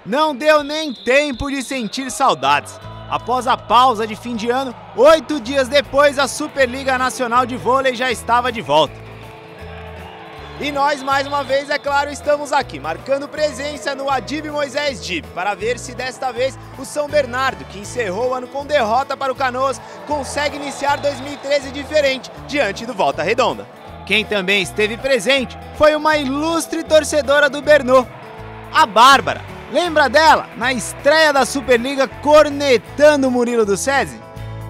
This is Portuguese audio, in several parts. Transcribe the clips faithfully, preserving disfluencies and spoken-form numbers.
Não deu nem tempo de sentir saudades. Após a pausa de fim de ano, oito dias depois a Superliga Nacional de Vôlei já estava de volta. E nós, mais uma vez, é claro, estamos aqui, marcando presença no Adib Moisés Dib, para ver se desta vez o São Bernardo, que encerrou o ano com derrota para o Canoas, consegue iniciar dois mil e treze diferente, diante do Volta Redonda. Quem também esteve presente foi uma ilustre torcedora do Bernô, a Bárbara. Lembra dela, na estreia da Superliga, cornetando o Murilo do SESI?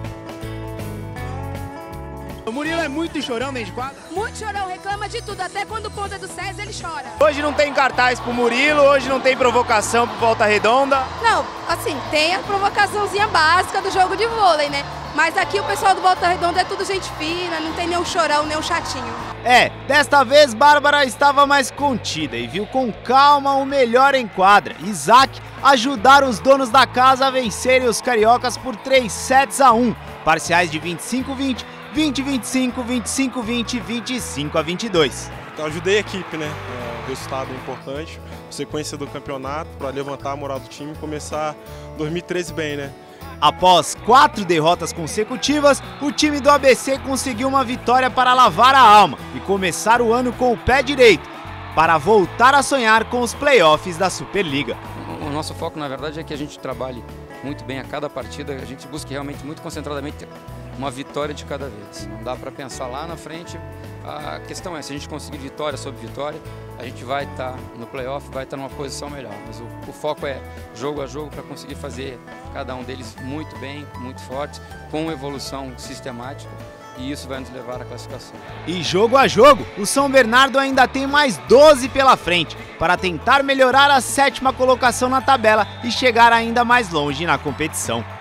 O Murilo é muito chorão dentro de quadra? Muito chorão, reclama de tudo, até quando o ponta é do SESI ele chora. Hoje não tem cartaz pro Murilo, hoje não tem provocação pro Volta Redonda. Não, assim, tem a provocaçãozinha básica do jogo de vôlei, né? Mas aqui o pessoal do Volta Redonda é tudo gente fina, não tem nenhum chorão, nenhum chatinho. É, desta vez Bárbara estava mais contida e viu com calma o melhor em quadra. Isaac ajudar os donos da casa a vencerem os cariocas por três sets a um, parciais de vinte e cinco a vinte, vinte a vinte e cinco, vinte e cinco a vinte, vinte e cinco a vinte e dois. Então, ajudei a equipe, né? É um resultado importante, sequência do campeonato, para levantar a moral do time e começar dois mil e treze bem, né? Após quatro derrotas consecutivas, o time do A B C conseguiu uma vitória para lavar a alma e começar o ano com o pé direito, para voltar a sonhar com os playoffs da Superliga. O nosso foco, na verdade, é que a gente trabalhe muito bem a cada partida, a gente busque realmente muito concentradamente uma vitória de cada vez. Não dá para pensar lá na frente. A questão é, se a gente conseguir vitória sobre vitória, a gente vai estar no playoff, vai estar numa posição melhor. Mas o, o foco é jogo a jogo para conseguir fazer cada um deles muito bem, muito fortes, com evolução sistemática. E isso vai nos levar à classificação. E jogo a jogo, o São Bernardo ainda tem mais doze pela frente, para tentar melhorar a sétima colocação na tabela e chegar ainda mais longe na competição.